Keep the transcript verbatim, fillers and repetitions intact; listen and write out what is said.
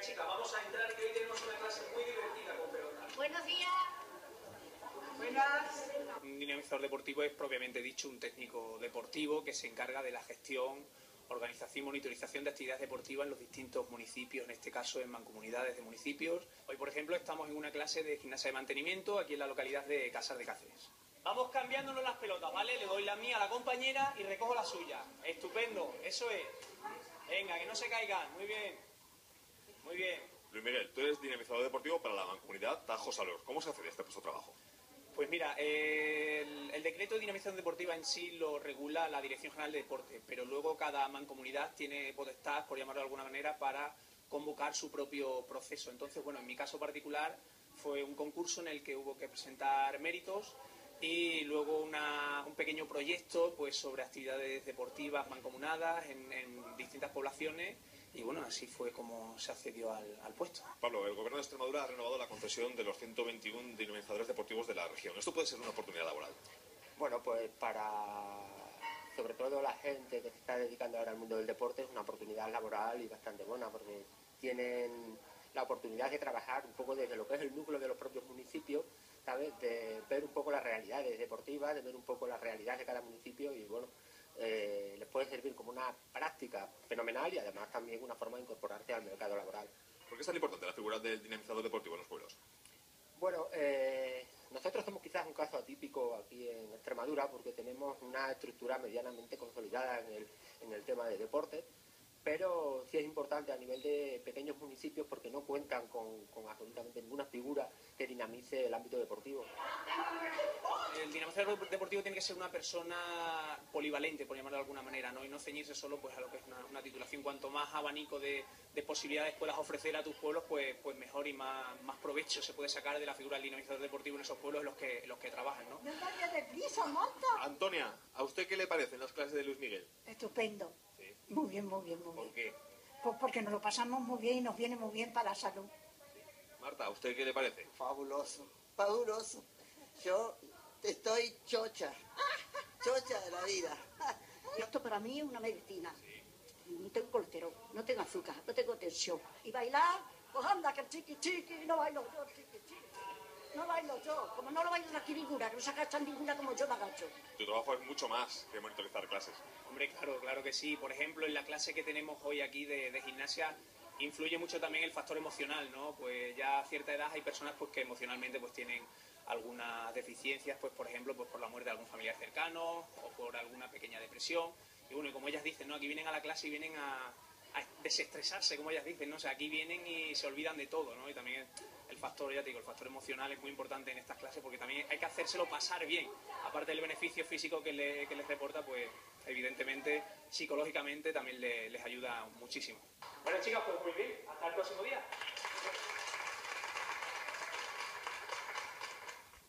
chicas, vamos a entrar, que hoy tenemos una clase muy divertida con pelota. Buenos días. Buenas. Un dinamizador deportivo es propiamente dicho un técnico deportivo que se encarga de la gestión, organización y monitorización de actividades deportivas en los distintos municipios, en este caso en mancomunidades de municipios. Hoy, por ejemplo, estamos en una clase de gimnasia de mantenimiento aquí en la localidad de Casar de Cáceres. Vamos cambiándonos las pelotas, ¿vale? Le doy la mía a la compañera y recojo la suya. Estupendo, eso es. Venga, que no se caigan. Muy bien. Muy bien. Luis Miguel, tú eres dinamizador deportivo para la mancomunidad Tajo Salor. ¿Cómo se hace este puesto de trabajo? Pues mira, el, el decreto de dinamización deportiva en sí lo regula la Dirección General de Deporte, pero luego cada mancomunidad tiene potestad, por llamarlo de alguna manera, para convocar su propio proceso. Entonces, bueno, en mi caso particular fue un concurso en el que hubo que presentar méritos y luego una, un pequeño proyecto pues sobre actividades deportivas mancomunadas en, en distintas poblaciones. Y bueno, así fue como se accedió al, al puesto. Pablo, el Gobierno de Extremadura ha renovado la concesión de los ciento veintiuno dinamizadores deportivos de la región. ¿Esto puede ser una oportunidad laboral? Bueno, pues para, sobre todo la gente que se está dedicando ahora al mundo del deporte, es una oportunidad laboral y bastante buena, porque tienen la oportunidad de trabajar un poco desde lo que es el núcleo de los propios municipios, ¿sabes? De ver un poco las realidades deportivas, de ver un poco las realidades de cada municipio y bueno, Eh, les puede servir como una práctica fenomenal y además también una forma de incorporarse al mercado laboral. ¿Por qué es tan importante la figura del dinamizador deportivo en los pueblos? Bueno, eh, nosotros somos quizás un caso atípico aquí en Extremadura porque tenemos una estructura medianamente consolidada en el, en el tema de deporte, pero sí es importante a nivel de pequeños municipios porque no cuentan con, con absolutamente ninguna figura que dinamice el ámbito deportivo. El dinamizador deportivo tiene que ser una persona polivalente, por llamarlo de alguna manera, ¿no? Y no ceñirse solo pues, a lo que es una, una titulación. Cuanto más abanico de, de posibilidades puedas ofrecer a tus pueblos, pues, pues mejor y más, más provecho se puede sacar de la figura del dinamizador deportivo en esos pueblos en los que, en los que trabajan, ¿no? No vayas deprisa, Marta. Antonia, ¿a usted qué le parecen las clases de Luis Miguel? Estupendo. Sí. Muy bien, muy bien, muy bien. ¿Por qué? Pues porque nos lo pasamos muy bien y nos viene muy bien para la salud. Marta, ¿a usted qué le parece? Fabuloso, fabuloso. Yo estoy chocha, chocha de la vida. Esto para mí es una medicina. No tengo colesterol, no tengo azúcar, no tengo tensión. Y bailar, pues anda, que chiqui chiqui, no bailo yo, chiqui chiqui. No bailo yo, como no lo bailo aquí ninguna, que no se agacha ninguna como yo me agacho. Tu trabajo es mucho más que monitorizar clases. Hombre, claro, claro que sí. Por ejemplo, en la clase que tenemos hoy aquí de, de gimnasia, influye mucho también el factor emocional, ¿no? Pues ya a cierta edad hay personas pues, que emocionalmente pues, tienen algunas deficiencias, pues por ejemplo, pues por la muerte de algún familiar cercano o por alguna pequeña depresión. Y bueno, y como ellas dicen, ¿no? Aquí vienen a la clase y vienen a, a desestresarse, como ellas dicen, ¿no? O sea, aquí vienen y se olvidan de todo, ¿no? Y también el factor, ya te digo, el factor emocional es muy importante en estas clases porque también hay que hacérselo pasar bien. Aparte del beneficio físico que, le, que les reporta, pues evidentemente, psicológicamente también le, les ayuda muchísimo. Bueno, chicas, pues muy bien. Hasta el próximo día.